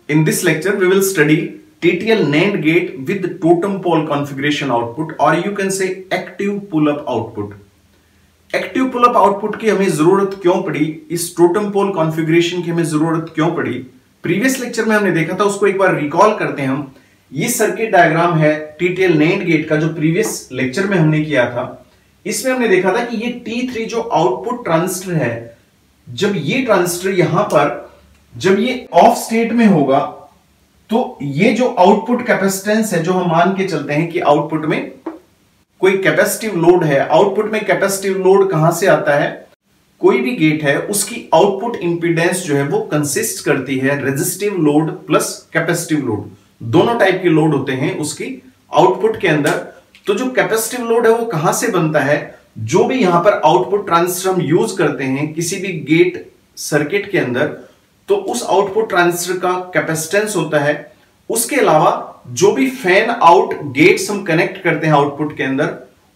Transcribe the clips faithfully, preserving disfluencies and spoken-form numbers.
In this lecture, we will study T T L NAND gate with totem pole configuration output, or you can say active pull-up output. Active pull up output की हमें जरूरत क्यों पड़ी, इस totem pole configuration की हमें जरूरत क्यों पड़ी, प्रीवियस लेक्चर में हमने देखा था, उसको एक बार रिकॉल करते हैं हम। ये सर्किट डायग्राम है T T L NAND gate का, जो प्रीवियस लेक्चर में हमने किया था। इसमें हमने देखा था कि ये T थ्री जो आउटपुट ट्रांजिस्टर है, जब ये ट्रांजिस्टर यहां पर जब ये ऑफ स्टेट में होगा तो ये जो आउटपुट कैपेसिटेंस है, जो हम मान के चलते हैं कि आउटपुट में कोई कैपेसिटिव लोड है, आउटपुट में कैपेसिटिव लोड कहां से आता है, कोई भी गेट है उसकी आउटपुट इंपीडेंस जो है वो कंसिस्ट करती है resistive load plus capacitive load, दोनों टाइप के लोड होते हैं उसकी आउटपुट के अंदर। तो जो कैपेसिटिव लोड है वो कहां से बनता है, जो भी यहां पर आउटपुट ट्रांजिस्टर हम यूज करते हैं किसी भी गेट सर्किट के अंदर, तो उस आउटपुट ट्रांजिस्टर का कैपेसिटेंस होता है। उसके अलावा जो भी फैन आउट गेट्स हम कनेक्ट करते हैं आउटपुट के अंदर,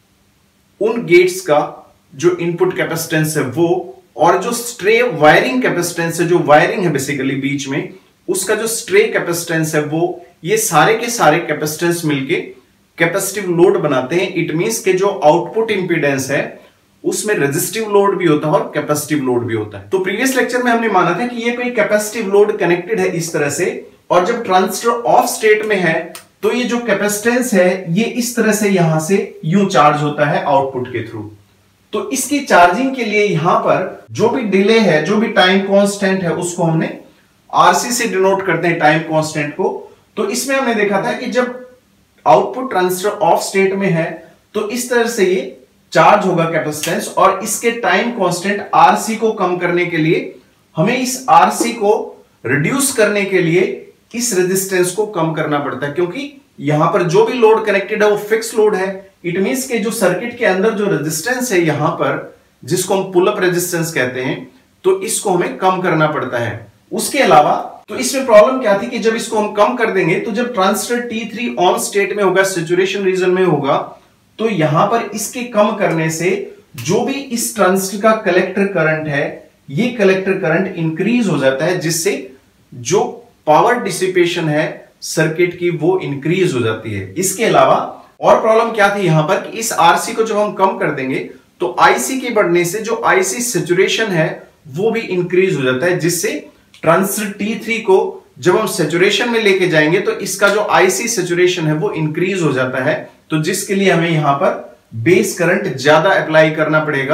उन गेट्स का जो इनपुट कैपेसिटेंस है वो, और जो स्ट्रे वायरिंग कैपेसिटेंस है, जो वायरिंग है बेसिकली बीच में, उसका जो स्ट्रे कैपेसिटेंस है वो, ये सारे के सारे कैपेसिटेंस मिलके कैपेसिटिव लोड बनाते हैं। इट मींस के जो आउटपुट इंपीडेंस है उसमें रेजिस्टिव लोड भी होता है और कैपेसिटिव लोड भी होता है। तो प्रीवियस लेक्चर में हमने माना था कि ये कोई कैपेसिटिव लोड कनेक्टेड है इस तरह से, और जब ट्रांजिस्टर ऑफ स्टेट में है तो ये जो कैपेसिटेंस है ये इस तरह से यहां से यूं चार्ज होता है आउटपुट के थ्रू। तो इसकी चार्जिंग के लिए यहां पर जो भी डिले है, जो भी टाइम कांस्टेंट है, उसको हमने आरसी से डिनोट करते हैं टाइम कांस्टेंट को। तो इसमें हमने देखा था कि जब आउटपुट ट्रांजिस्टर ऑफ स्टेट में है तो इस तरह से ये चार्ज होगा कैपेसिटेंस, और इसके टाइम कांस्टेंट आरसी को कम करने के लिए हमें इस आरसी को रिड्यूस करने के लिए इस रेजिस्टेंस को कम करना पड़ता है, क्योंकि यहां पर जो भी लोड कनेक्टेड है वो फिक्स लोड है। इट मींस के जो सर्किट के अंदर जो रेजिस्टेंस है यहां पर, जिसको हम पुल अप रेजिस्टेंस कहते हैं, तो इसको हमें कम करना पड़ता है। उसके अलावा तो इसमें प्रॉब्लम क्या थी कि जब इसको हम कम कर देंगे तो जब transistor T three on state में होगा, सैचुरेशन रीजन में होगा, तो यहां पर इसके कम करने से जो भी इस ट्रांजिस्टर का कलेक्टर करंट है, ये कलेक्टर करंट इंक्रीज हो जाता है, जिससे जो पावर डिसिपेशन है सर्किट की वो इंक्रीज हो जाती है। इसके अलावा और प्रॉब्लम क्या थी यहां पर कि इस आरसी को जब हम कम कर देंगे तो आईसी के बढ़ने से जो आईसी सैचुरेशन है वो भी इंक्रीज हो जाता है, जिससे ट्रांजिस्टर T थ्री को जब हम सैचुरेशन में लेके जाएंगे तो इसका जो आईसी सैचुरेशन है वो इंक्रीज हो जाता है। तो जिसके लिए हमें यहां पर बेस करंट ज्यादा अप्लाई करना पड़ेगा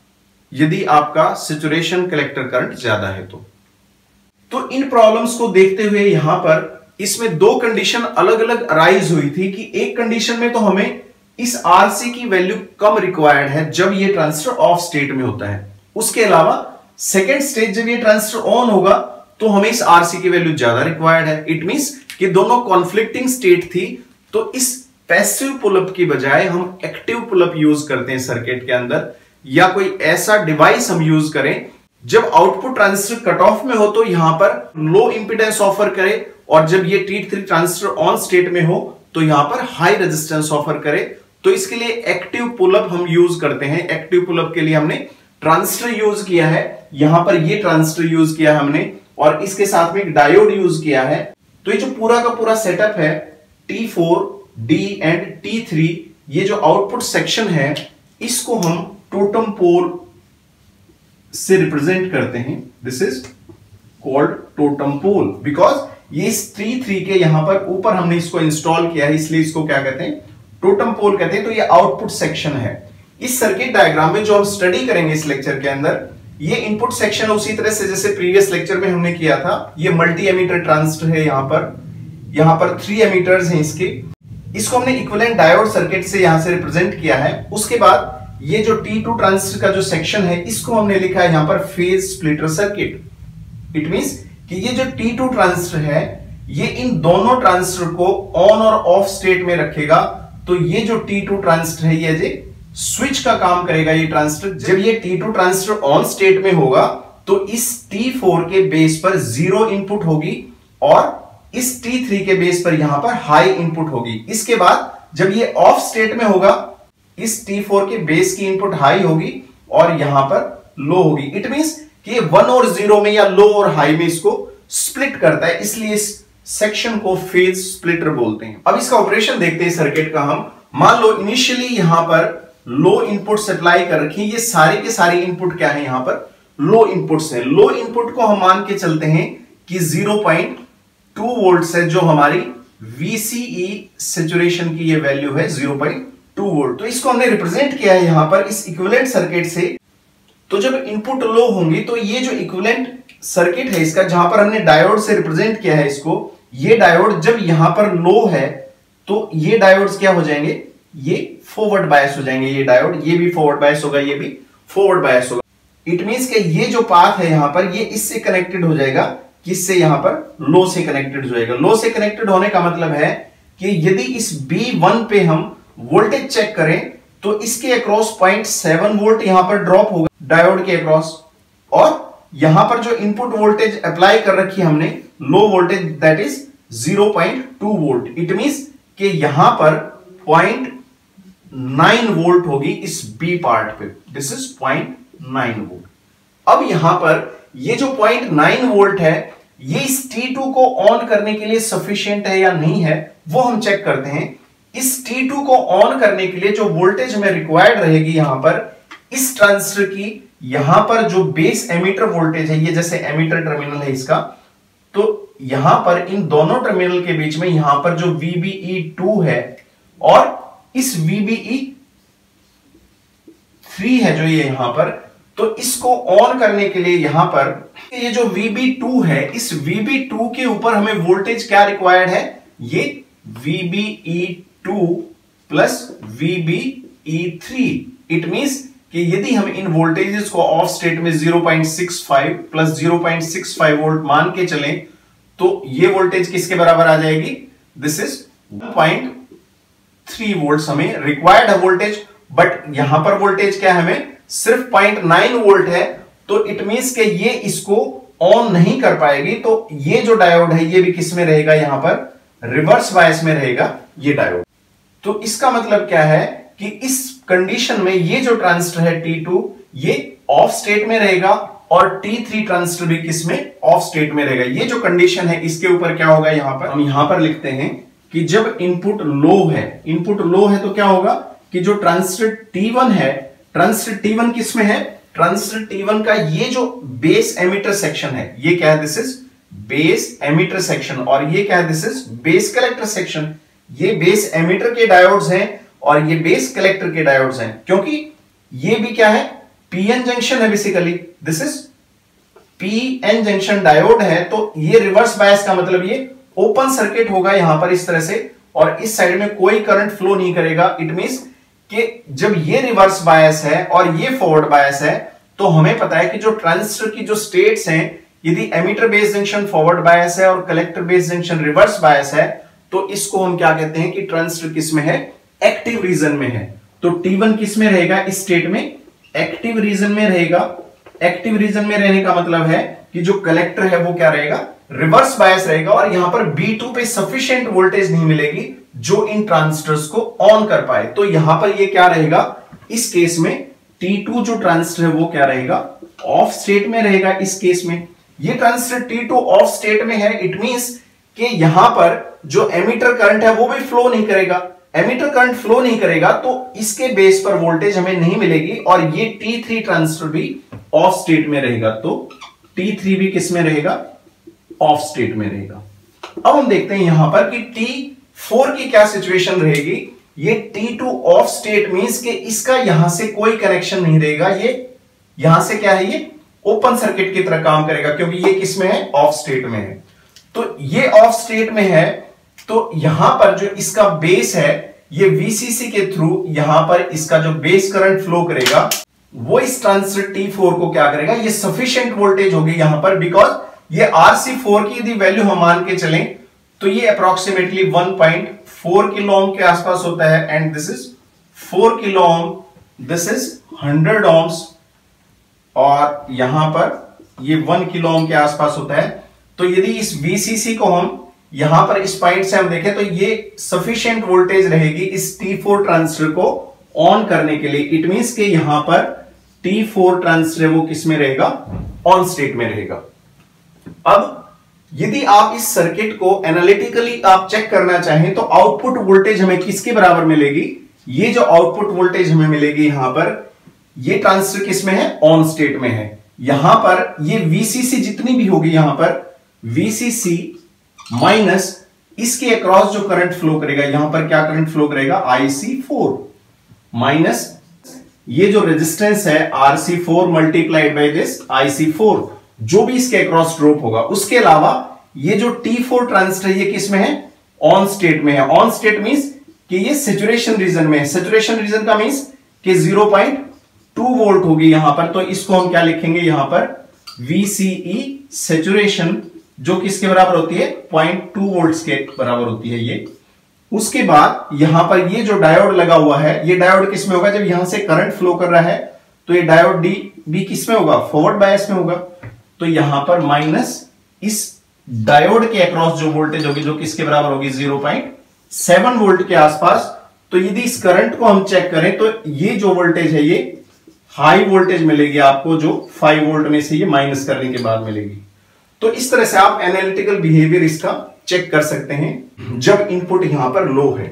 यदि आपका सैचुरेशन कलेक्टर करंट ज्यादा है तो। तो इन प्रॉब्लम्स को देखते हुए यहां पर इसमें दो कंडीशन अलग अलग अराइज हुई थी कि एक कंडीशन में तो हमें इस आरसी की वैल्यू कम रिक्वायर्ड है जब ये ट्रांजिस्टर ऑफ स्टेट में होता है। उसके अलावा सेकेंड स्टेज जब ये ट्रांजिस्टर ऑन होगा तो हमें इस आरसी की वैल्यू ज्यादा रिक्वायर्ड है। इट मींस कि दोनों कॉन्फ्लिक्टिंग स्टेट थी, तो इस पैसिव पुलअप की बजाय हम एक्टिव पुलअप यूज करते हैं सर्किट के अंदर, या कोई ऐसा डिवाइस हम यूज करें जब आउटपुट ट्रांजिस्टर कट ऑफ में हो तो यहां पर लो इंपीडेंस ऑफर करे, और जब ये T three transistor on state में हो तो यहां पर हाई रेजिस्टेंस ऑफर करे। तो इसके लिए एक्टिव पुलअप हम यूज करते हैं। एक्टिव पुलअप के लिए हमने ट्रांजिस्टर यूज किया है, यहां पर ये ट्रांजिस्टर यूज किया हमने, और इसके साथ में एक डायोड यूज किया है। तो ये जो पूरा का पूरा सेटअप है T four, D and T three, ये जो आउटपुट सेक्शन है इसको हम टोटम पोल से रिप्रेजेंट करते हैं। This is called totem pole because ये इस T थ्री के यहां पर ऊपर हमने इसको इंस्टॉल किया है, इसलिए इसको क्या कहते हैं, टोटम पोल कहते हैं। तो ये आउटपुट सेक्शन है। इस सर्किट डायग्राम में जो हम स्टडी करेंगे इस लेक्चर के अंदर, ये इनपुट सेक्शन उसी तरह से जैसे प्रीवियस लेक्चर में हमने किया था। ये मल्टी एमीटर ट्रांजिस्टर है, यहां पर यहां पर थ्री एमीटर्स हैं इसके, इसको हमने इक्विवेलेंट डायोड सर्किट से यहां से रिप्रेजेंट किया है। उसके बाद ये जो T टू ट्रांजिस्टर का जो सेक्शन है इसको हमने लिखा है यहां पर phase splitter circuit. It means कि ये जो T टू ट्रांजिस्टर है ये इन दोनों ट्रांजिस्टर को ऑन और ऑफ स्टेट में रखेगा। तो ये जो T टू ट्रांजिस्टर है ये स्विच का काम करेगा। ये ट्रांजिस्टर जब ये T two transistor on state में होगा तो इस T फोर के बेस पर जीरो इनपुट होगी, और इस T थ्री के बेस पर यहां पर हाई इनपुट होगी। इसके बाद जब ये ऑफ स्टेट में होगा, इस T फोर के बेस की इनपुट हाई होगी और यहां पर लो होगी। इट मींस कि वन और जीरो में या लो और हाई में इसको स्प्लिट करता है, इसलिए इस सेक्शन को फेज स्प्लिटर बोलते हैं। अब इसका ऑपरेशन देखते हैं सर्किट का हम। मान लो इनिशियली यहां पर लो इनपुट सप्लाई कर रखी है, ये सारे के सारे इनपुट क्या है, यहां पर लो इनपुट्स हैं। लो इनपुट को हम मान के चलते हैं कि ज़ीरो पॉइंट टू वोल्ट है, जो हमारी वीसीई सैचुरेशन की ये वैल्यू है ज़ीरो पॉइंट टू वोल्ट। तो इसको हमने रिप्रेजेंट किया है यहां पर इस इक्विवेलेंट सर्किट से। तो जब इनपुट लो होंगी तो ये जो इक्विवेलेंट सर्किट है इसका, जहां पर हमने डायोड से रिप्रेजेंट किया है इसको, ये डायोड जब यहां पर लो है तो ये डायोड्स क्या हो जाएंगे, ये फॉरवर्ड बायस हो जाएंगे। ये डायोड, ये भी फॉरवर्ड बायस होगा, ये भी फॉरवर्ड बायस होगा। इट मींस कि ये जो पाथ है यहां पर, ये इससे कनेक्टेड हो जाएगा, किससे, यहां पर लो से कनेक्टेड हो जाएगा। लो से कनेक्टेड होने का मतलब है कि यदि इस बी वन पे हम वोल्टेज चेक करें तो इसके अक्रॉस पॉइंट सेवन वोल्ट यहां पर ड्रॉप होगा डायोड के अक्रॉस, और यहां पर जो इनपुट वोल्टेज अप्लाई कर रखी है हमने low voltage, that is zero point two volt. It means कि यहां पर पॉइंट नाइन वोल्ट होगी इस बी पार्ट पे, this is point nine volt. अब यहां पर ये जो पॉइंट नाइन वोल्ट है, ये इस टी टू को ऑन करने के लिए सफिशिएंट है या नहीं है, वो हम चेक करते हैं। इस टी टू को ऑन करने के लिए जो वोल्टेज हमें रिक्वायर्ड रहेगी यहां पर, इस ट्रांजिस्टर की यहां पर जो बेस एमीटर वोल्टेज है, ये जैसे एमीटर टर्मिनल है इसका, तो यहां पर इन दोनों टर्मिनल के बीच में यहां पर जो वी बी ई टू है और इस वी बी ई थ्री है जो ये यहां पर, तो इसको ऑन करने के लिए यहां पर ये जो वी बी टू है, इस वी बी टू के ऊपर हमें वोल्टेज क्या रिक्वायर्ड है, ये V B E two plus V B E three. It means कि यदि हम इन वोल्टेजेस को ऑफ स्टेट में zero point six five plus zero point six five volt मान के चलें तो ये वोल्टेज किसके बराबर आ जाएगी, this is one point three volt हमें रिक्वायर्ड है वोल्टेज। बट यहां पर वोल्टेज क्या है, हमें सिर्फ ज़ीरो पॉइंट नाइन वोल्ट है, तो इट मींस कि ये इसको ऑन नहीं कर पाएगी। तो ये जो डायोड है ये भी किस में रहेगा, यहां पर रिवर्स बायस में रहेगा ये डायोड। तो इसका मतलब क्या है कि इस कंडीशन में ये जो ट्रांजिस्टर है टी टू, ये ऑफ स्टेट में रहेगा और टी थ्री ट्रांजिस्टर भी किस में, ऑफ स्टेट में रहेगा। ये जो कंडीशन है इसके ऊपर क्या होगा, यहां पर हम यहां पर लिखते हैं कि जब इनपुट लो है, इनपुट लो है तो क्या होगा कि जो ट्रांजिस्टर टी वन है, ट्रांजिस्टर टी वन किस में है, ट्रांजिस्टर टी वन का ये जो बेस एमिटर सेक्शन है, ये क्या है, this is base emitter section, और ये क्या है, this is base collector section. ये बेस एमिटर के डायोड्स हैं और ये बेस कलेक्टर के डायोड्स हैं, क्योंकि ये भी क्या है, पीएन जंक्शन है basically, this is PN junction diode है। तो ये रिवर्स बायस का मतलब ये ओपन सर्किट होगा यहां पर इस तरह से, और इस साइड में कोई करंट फ्लो नहीं करेगा। इट मींस कि जब ये रिवर्स बायस है और ये फॉरवर्ड बायस है, तो हमें पता है कि जो ट्रांजिस्टर की जो स्टेट्स हैं, यदि emitter base junction forward bias है और collector base junction reverse bias है, तो इसको हम क्या कहते हैं कि ट्रांजिस्टर किस में है, एक्टिव रीजन में है। तो टी वन किस में रहेगा, इस स्टेट में एक्टिव रीजन में रहेगा। एक्टिव रीजन में रहने का मतलब है कि जो कलेक्टर है वो क्या रहेगा, रिवर्स बायस रहेगा, और यहां पर बी टू पे सफिशिएंट वोल्टेज नहीं मिलेगी जो इन ट्रांजिस्टर्स को ऑन कर पाए। तो यहां पर ये क्या रहेगा, इस केस में टी टू जो ट्रांजिस्टर है वो क्या रहेगा, ऑफ स्टेट में रहेगा। इस केस में ये transistor T two off state में है, इट मींस कि यहां पर जो एमिटर करंट है वो भी फ्लो नहीं करेगा। एमिटर करंट फ्लो नहीं करेगा तो इसके बेस पर वोल्टेज हमें नहीं मिलेगी, और ये टी थ्री ट्रांजिस्टर भी ऑफ स्टेट में रहेगा। तो टी थ्री भी किस में रहेगा, ऑफ स्टेट में रहेगा। अब हम देखते हैं यहां पर कि टी फोर की क्या सिचुएशन रहेगी। ये T two off state means कि इसका यहां से कोई कनेक्शन नहीं रहेगा, ये यहां से क्या है, ये ओपन सर्किट की तरह काम करेगा, क्योंकि ये किस में है, ऑफ स्टेट में है। तो ये ऑफ स्टेट में है, तो यहां पर जो इसका बेस है, ये वीसीसी के थ्रू यहां पर इसका जो बेस करंट फ्लो करेगा, वो इस ट्रांजिस्टर टी फोर को क्या करेगा, ये सफिशिएंट वोल्टेज होगी यहां पर, बिकॉज ये आर सी फोर की यदि वैल्यू हम मान के चलें तो ये approximately one point four kilo ohm के आसपास होता है, and this is four kilo ohm, this is hundred ohms, और यहां पर ये वन किलो ओम के आसपास होता है। तो यदि इस वीसीसी को हम यहां पर इस पॉइंट से हम देखें तो ये सफिशिएंट वोल्टेज रहेगी इस टी फोर ट्रांजिस्टर को ऑन करने के लिए। इट मींस कि यहां पर टी फोर ट्रांजिस्टर वो किस में रहेगा, ऑन स्टेट में रहेगा। अब यदि आप इस सर्किट को एनालिटिकली आप चेक करना चाहें तो आउटपुट वोल्टेज हमें किसके बराबर मिलेगी, ये जो आउटपुट वोल्टेज हमें मिलेगी यहां पर, ये ट्रांजिस्टर किस में है, ऑन स्टेट में है। यहां पर ये वीसीसी जितनी भी होगी यहां पर वीसीसी माइनस इसके अक्रॉस जो करंट फ्लो करेगा, यहां पर क्या करंट फ्लो करेगा, आई सी फोर माइनस ये जो रेजिस्टेंस है R C four multiplied by this I C four, जो भी इसके अक्रॉस ड्रॉप होगा। उसके अलावा ये जो टी फोर ट्रांजिस्टर ये किस में है, ऑन स्टेट में है। ऑन स्टेट मींस कि ये सैचुरेशन रीजन में है। सैचुरेशन रीजन का मींस कि ज़ीरो पॉइंट टू वोल्ट होगी यहां पर, तो इसको हम क्या लिखेंगे यहां पर, वीसीई सैचुरेशन, जो किसके बराबर होती है, ज़ीरो पॉइंट टू वोल्ट्स के बराबर होती है ये। उसके बाद यहां पर ये जो डायोड लगा हुआ है, ये डायोड किस में होगा, जब यहां से करंट फ्लो कर रहा है तो ये डायोड डी बी किस में होगा, फॉरवर्ड बायस में होगा। तो यहां पर माइनस इस डायोड के अक्रॉस जो वोल्टेज होगी, जो किसके बराबर होगी, ज़ीरो पॉइंट सेवन वोल्ट के आसपास। तो यदि इस करंट को हम चेक करें तो ये जो वोल्टेज है ये हाई वोल्टेज मिलेगी आपको, जो फाइव वोल्ट में से ये माइनस करने के बाद मिलेगी। तो इस तरह से आप एनालिटिकल बिहेवियर इसका चेक कर सकते हैं। जब इनपुट यहां पर लो है,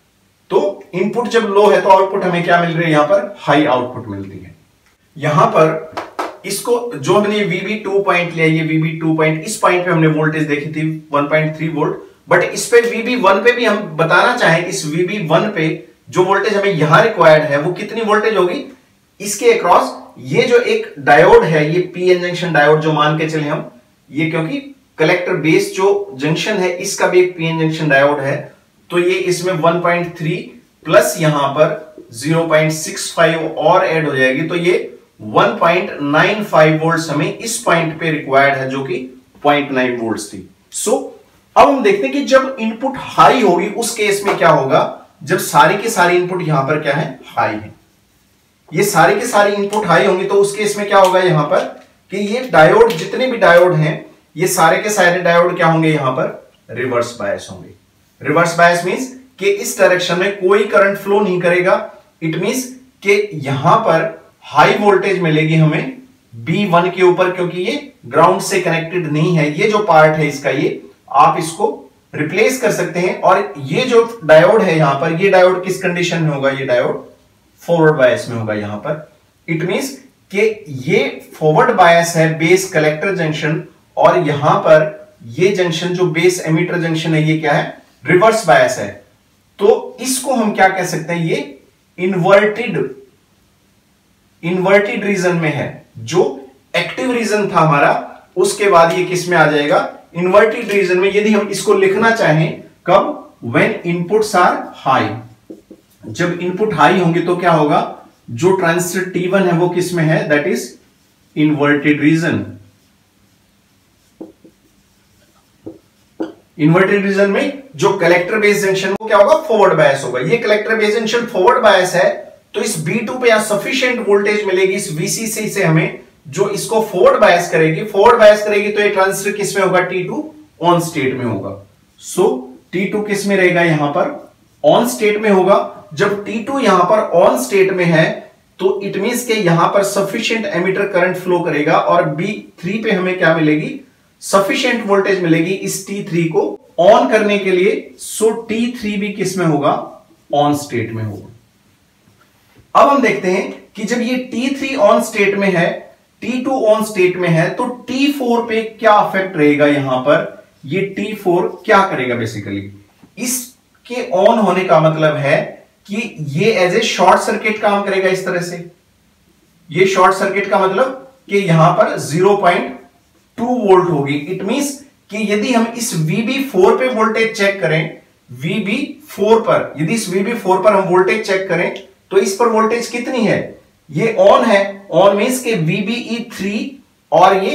तो इनपुट जब लो है तो आउटपुट हमें क्या मिल रही है, यहां पर हाई आउटपुट मिलती है। यहां पर इसको जो हमने V B टू पॉइंट लिया, ये V B टू पॉइंट, इस पॉइंट पे हमने वोल्टेज देखी थी one point three volt, but इस पे V B वन पे भी हम बताना चाहें, इस V B वन पे जो वोल्टेज हमें यहां रिक्वायर्ड है वो कितनी वोल्टेज होगी, इसके अक्रॉस ये जो एक डायोड है, ये पी एन जंक्शन डायोड जो मान के चले हम, ये क्योंकि कलेक्टर बेस जो जंक्शन है इसका भी एक पी एन जंक्शन डायोड है, तो ये इसमें वन पॉइंट थ्री प्लस यहां पर ज़ीरो पॉइंट सिक्स फाइव और ऐड हो जाएगी, तो ये one point nine five volts हमें इस पॉइंट पे रिक्वायर्ड है, जो कि ज़ीरो पॉइंट नाइन वोल्ट्स थी। सो so, अब हम देखते हैं कि जब इनपुट हाई होगी उस केस में क्या होगा, जब सारी के सारी इनपुट यहां पर क्या है, हाई है, ये सारी के सारी इनपुट हाई होंगी, तो उस केस में क्या होगा यहां पर कि ये डायोड, जितने भी डायोड हैं, ये सारे के सारे डायोड क्या होंगे, यहां पर रिवर्स बायस होंगे। रिवर्स बायस मींस कि इस डायरेक्शन में कोई करंट फ्लो नहीं करेगा। इट मींस कि यहां पर हाई वोल्टेज मिलेगी हमें बी वन के ऊपर, क्योंकि ये ग्राउंड से कनेक्टेड नहीं है। ये जो पार्ट है इसका, ये आप इसको रिप्लेस कर सकते हैं। और ये जो डायोड है यहां पर, ये डायोड किस कंडीशन में होगा, ये डायोड फॉरवर्ड बायस में होगा यहां पर। इट मींस कि ये फॉरवर्ड बायस है बेस कलेक्टर जंक्शन, और यहां पर ये जंक्शन जो बेस एमिटर जंक्शन है, ये क्या है, रिवर्स बायस है। तो इसको हम क्या कह सकते हैं, ये इन्वर्टेड इन्वर्टेड रीजन में है। जो एक्टिव रीजन था हमारा, उसके बाद ये किस में आ जाएगा, इन्वर्टेड रीजन में। यदि हम इसको लिखना चाहें कब, व्हेन इनपुट्स आर हाई, जब इनपुट हाई होंगे तो क्या होगा, जो ट्रांजिस्टर टी वन है वो किस में है, that is inverted region. Inverted region में जो कलेक्टर बेस जंक्शन वो क्या होगा, फॉरवर्ड बायस होगा। ये collector base junction forward bias है, तो इस बी टू पे यहां सफिशिएंट वोल्टेज मिलेगी इस वीसीसी से हमें, जो इसको फॉरवर्ड बायस करेगी। फॉरवर्ड बायस करेगी तो ये ट्रांजिस्टर किस में होगा, टी टू ऑन स्टेट में होगा। सो टी टू किस में रहेगा, यहां पर ऑन स्टेट में होगा। जब टी टू यहां पर ऑन स्टेट में है तो इट मींस के यहां पर सफिशिएंट एमिटर करंट फ्लो करेगा, और बी थ्री पे हमें क्या मिलेगी, सफिशिएंट वोल्टेज मिलेगी इस टी थ्री को ऑन करने के लिए। सो टी थ्री भी किस में होगा, ऑन स्टेट में होगा। अब हम देखते हैं कि जब ये टी थ्री ऑन स्टेट में है, टी टू ऑन स्टेट में है, तो टी फोर पे क्या इफेक्ट रहेगा, यहां पर ये टी फोर क्या करेगा, बेसिकली इसके ऑन होने का मतलब है कि ये एज ए शॉर्ट सर्किट काम करेगा इस तरह से। ये शॉर्ट सर्किट का मतलब कि यहां पर ज़ीरो पॉइंट टू वोल्ट होगी। इट मींस कि यदि हम इस V B फोर पे वोल्टेज चेक करें, V B फोर पर, यदि इस V B फोर पर हम वोल्टेज चेक करें तो इस पर वोल्टेज कितनी है, ये ऑन है। ऑन मींस के V B E थ्री और ये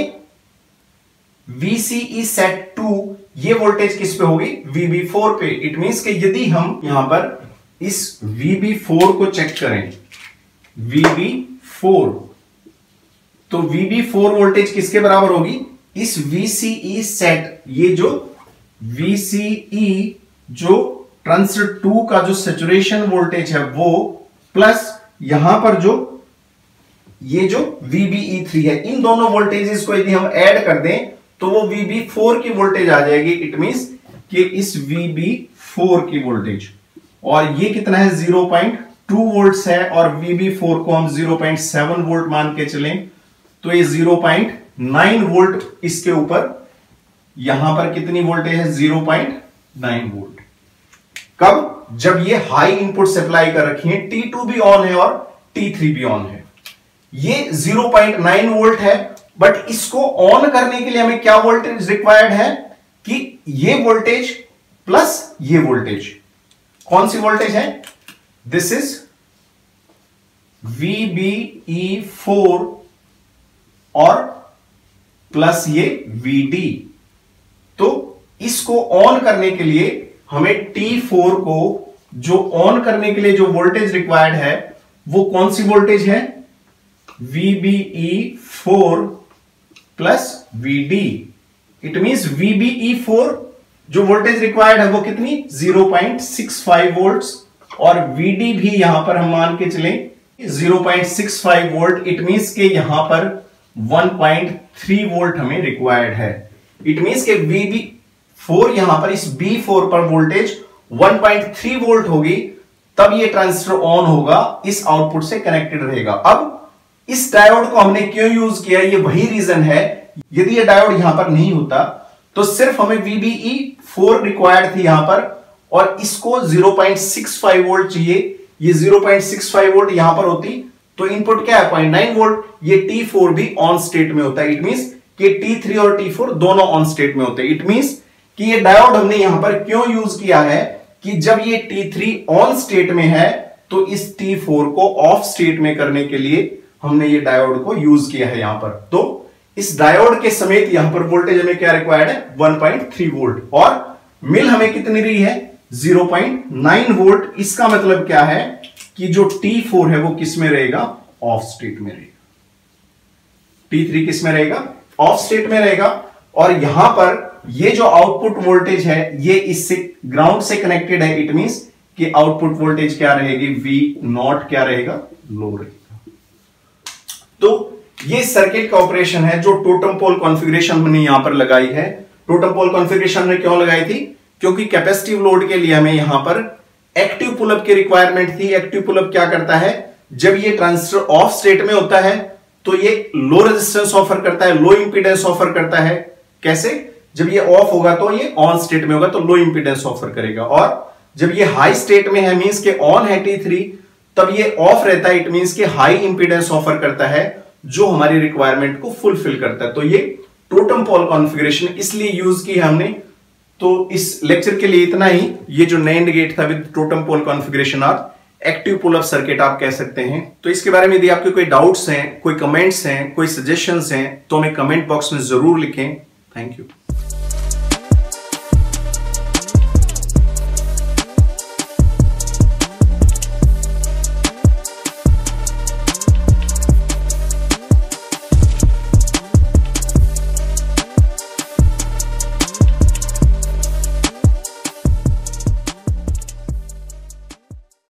Vcc-side टू, ये वोल्टेज किस पे होगी, V B फोर पे। इट मींस के यदि हम यहां पर इस V B फोर को चेक करें, V B फोर, तो V B फोर वोल्टेज किसके बराबर होगी, इस Vce-side, ये जो Vce जो ट्रांजिस्टर टू का जो सैचुरेशन वोल्टेज है वो, प्लस यहां पर जो ये जो V B E थ्री है, इन दोनों वोल्टेजेस को यदि हम ऐड कर दें तो वो वी बी फोर की वोल्टेज आ जाएगी। इट मींस कि इस वी बी फोर की वोल्टेज, और ये कितना है ज़ीरो पॉइंट टू वोल्ट्स है, और वी बी फोर को हम ज़ीरो पॉइंट सेवन वोल्ट मान के चलें तो ये ज़ीरो पॉइंट नाइन वोल्ट इसके ऊपर, यहां पर कितनी वोल्टेज है ज़ीरो पॉइंट नाइन वोल्ट। कब? जब ये हाई इनपुट सप्लाई कर रखी है, टी टू भी ऑन है और टी थ्री भी ऑन है। ये ज़ीरो पॉइंट नाइन वोल्ट है, बट इसको ऑन करने के लिए हमें क्या वोल्टेज रिक्वायर्ड है कि ये वोल्टेज प्लस ये वोल्टेज। कौन सी वोल्टेज है? This is V B E four और प्लस ये वी डी। तो इसको ऑन करने के लिए हमें टी फोर को जो ऑन करने के लिए जो वोल्टेज रिक्वायर्ड है वो कौन सी वोल्टेज है? V B E four plus V D. It means V B E four जो वोल्टेज रिक्वायर्ड है वो कितनी? Zero point six five volts, और वी डी भी यहां पर हम मान के चलें zero point six five volt. It means के यहां पर वन पॉइंट थ्री वोल्ट हमें रिक्वायर्ड है। इट मींस के वी बी फोर यहां पर इस बी फोर पर voltage one point three volt होगी, तब ये ट्रांजिस्टर ऑन होगा, इस आउटपुट से कनेक्टेड रहेगा। अब इस डायोड को हमने क्यों यूज किया? ये वही रीजन है। यदि ये डायोड यहां पर नहीं होता तो सिर्फ हमें V B E four required थी यहां पर, और इसको zero point six five volt चाहिए। ये zero point six five volt यहां पर होती तो इनपुट क्या है? Zero point nine volt. ये टी फोर भी ऑन स्टेट में होता है। इट मींस कि टी थ्री और टी फोर दोनों ऑन स्टेट में होते हैं। इट मींस कि ये डायोड हमने यहां पर क्यों यूज किया है कि जब ये टी थ्री ऑन स्टेट में है तो इस टी फोर को ऑफ स्टेट में करने के लिए हमने ये डायोड को यूज किया है यहां पर। तो इस डायोड के समेत यहां पर वोल्टेज हमें क्या रिक्वायर्ड है? वन पॉइंट थ्री वोल्ट, और मिल हमें कितनी रही है? Zero point nine volt. इसका मतलब क्या है कि जो टी फोर है वो किस में रहेगा? ऑफ स्टेट में रहेगा। टी थ्री किस में रहेगा? ऑफ स्टेट में रहेगा। और यहां पर ये जो आउटपुट वोल्टेज है ये इससे ग्राउंड से कनेक्टेड है। इट मींस कि आउटपुट वोल्टेज क्या रहेगी? वी नॉट क्या रहेगा? लो रहेगा। तो ये सर्किट का ऑपरेशन है जो टोटम पोल कॉन्फ़िगरेशन हमने यहां पर लगाई है। टोटम पोल कॉन्फ़िगरेशन हमने क्यों लगाई थी? क्योंकि कैपेसिटिव लोड के लिए हमें यहां पर एक्टिव पुलअप की रिक्वायरमेंट थी। एक्टिव पुलअप क्या करता है? जब ये ट्रांजिस्टर ऑफ स्टेट में होता है तो ये लो रेजिस्टेंस ऑफर करता है, लो इंपीडेंस ऑफर करता है। कैसे? जब ये ऑफ होगा तो ये ऑन स्टेट में होगा तो लो इंपीडेंस ऑफर करेगा, और जब ये हाई स्टेट में है मींस के ऑन है टी थ्री, तब ये ऑफ रहता है। इट मींस के हाई इंपीडेंस ऑफर करता है जो हमारी रिक्वायरमेंट को फुलफिल करता है। तो ये टोटम पोल कॉन्फ़िगरेशन इसलिए यूज की है हमने। तो इस लेक्चर के लिए इतना ही। ये जो नैंड गेट था विद टोटम पोल कॉन्फ़िगरेशन और एक्टिव पुल अप सर्किट आप कह सकते हैं। तो इसके बारे में यदि आपके कोई डाउट्स हैं, कोई कमेंट्स हैं, कोई सजेशंस हैं तो हमें कमेंट बॉक्स में जरूर लिखें। Thank you.